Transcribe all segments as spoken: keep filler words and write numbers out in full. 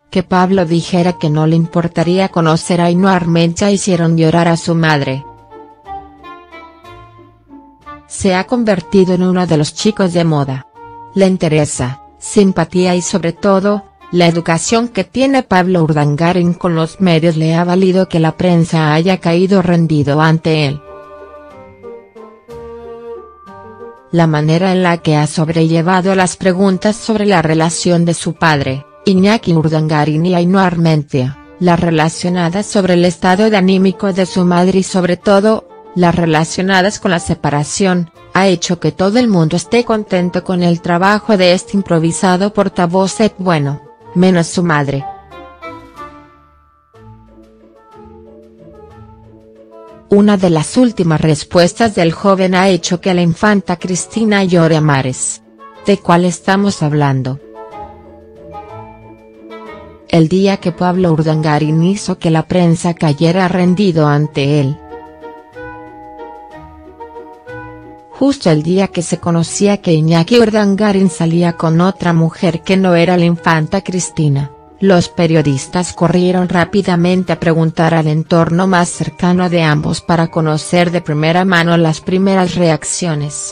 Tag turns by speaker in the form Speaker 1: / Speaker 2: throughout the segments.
Speaker 1: Que Pablo dijera que no le importaría conocer a Ainhoa Armentia hicieron llorar a su madre. Se ha convertido en uno de los chicos de moda. Le interesa, simpatía y sobre todo, la educación que tiene Pablo Urdangarin con los medios le ha valido que la prensa haya caído rendido ante él. La manera en la que ha sobrellevado las preguntas sobre la relación de su padre, Iñaki Urdangarin y Ainhoa Armentia, las relacionadas sobre el estado de anímico de su madre y sobre todo, las relacionadas con la separación, ha hecho que todo el mundo esté contento con el trabajo de este improvisado portavoz bueno, menos su madre. Una de las últimas respuestas del joven ha hecho que la infanta Cristina llore a mares. ¿De cuál estamos hablando? El día que Pablo Urdangarin hizo que la prensa cayera rendido ante él. Justo el día que se conocía que Iñaki Urdangarin salía con otra mujer que no era la infanta Cristina, los periodistas corrieron rápidamente a preguntar al entorno más cercano de ambos para conocer de primera mano las primeras reacciones.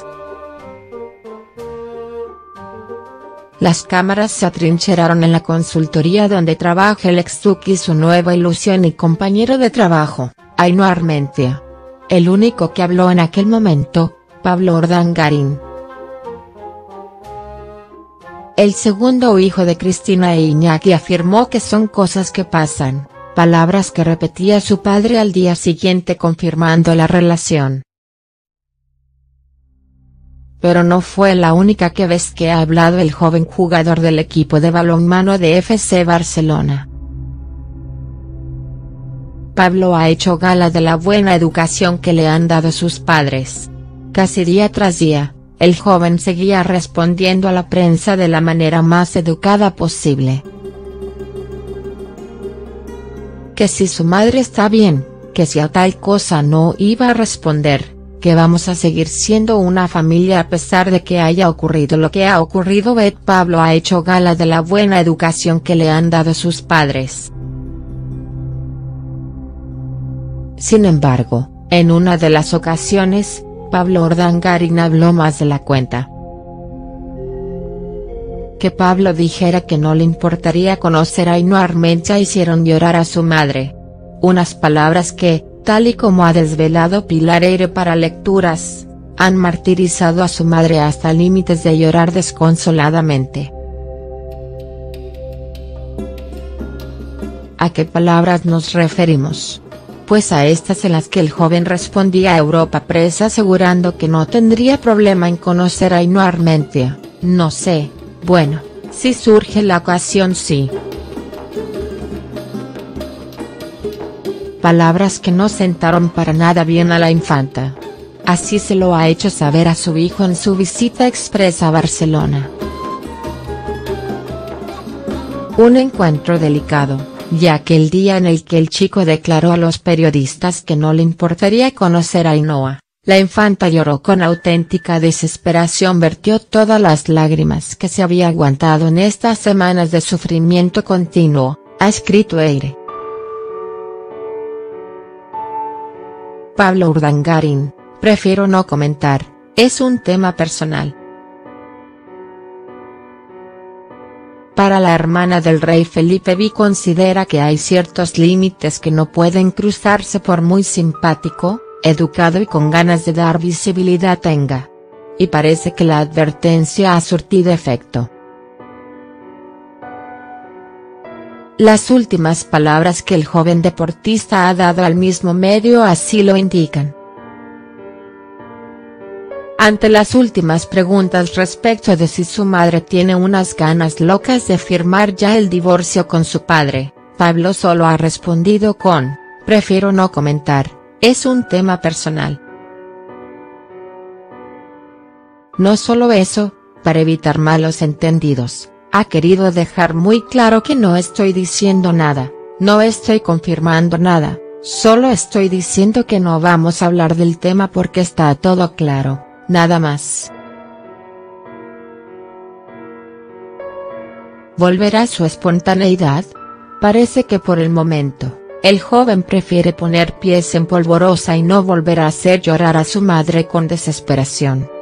Speaker 1: Las cámaras se atrincheraron en la consultoría donde trabaja el ex-Duque y su nueva ilusión y compañero de trabajo, Ainhoa Armentia. El único que habló en aquel momento, Pablo Urdangarin. El segundo hijo de Cristina e Iñaki afirmó que son cosas que pasan, palabras que repetía su padre al día siguiente confirmando la relación. Pero no fue la única que vez que ha hablado el joven jugador del equipo de balonmano de F C Barcelona. Pablo ha hecho gala de la buena educación que le han dado sus padres. Casi día tras día, el joven seguía respondiendo a la prensa de la manera más educada posible. Que si su madre está bien, que si a tal cosa no iba a responder, que vamos a seguir siendo una familia a pesar de que haya ocurrido lo que ha ocurrido. Bet Pablo ha hecho gala de la buena educación que le han dado sus padres. Sin embargo, en una de las ocasiones, Pablo Urdangarin habló más de la cuenta. Que Pablo dijera que no le importaría conocer a Ainhoa Armentia hicieron llorar a su madre. Unas palabras que, tal y como ha desvelado Pilar Eyre para Lecturas, han martirizado a su madre hasta límites de llorar desconsoladamente. ¿A qué palabras nos referimos? Pues a estas en las que el joven respondía a Europa Press asegurando que no tendría problema en conocer a Ainhoa Armentia. No sé, bueno, si surge la ocasión sí. Palabras que no sentaron para nada bien a la infanta. Así se lo ha hecho saber a su hijo en su visita express a Barcelona. Un encuentro delicado, ya que el día en el que el chico declaró a los periodistas que no le importaría conocer a Ainhoa, la infanta lloró con auténtica desesperación, vertió todas las lágrimas que se había aguantado en estas semanas de sufrimiento continuo, ha escrito Eyre. Pablo Urdangarin, prefiero no comentar, es un tema personal. Para la hermana del rey Felipe V considera que hay ciertos límites que no pueden cruzarse por muy simpático, educado y con ganas de dar visibilidad tenga. Y parece que la advertencia ha surtido efecto. Las últimas palabras que el joven deportista ha dado al mismo medio así lo indican. Ante las últimas preguntas respecto de si su madre tiene unas ganas locas de firmar ya el divorcio con su padre, Pablo solo ha respondido con, prefiero no comentar, es un tema personal. No solo eso, para evitar malos entendidos, ha querido dejar muy claro que no estoy diciendo nada, no estoy confirmando nada, solo estoy diciendo que no vamos a hablar del tema porque está todo claro. Nada más. ¿Volverá su espontaneidad? Parece que por el momento, el joven prefiere poner pies en polvorosa y no volver a hacer llorar a su madre con desesperación.